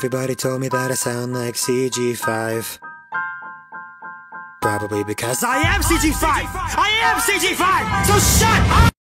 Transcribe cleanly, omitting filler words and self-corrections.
Everybody told me that I sound like CG5. Probably because I am CG5! I am CG5! So shut up!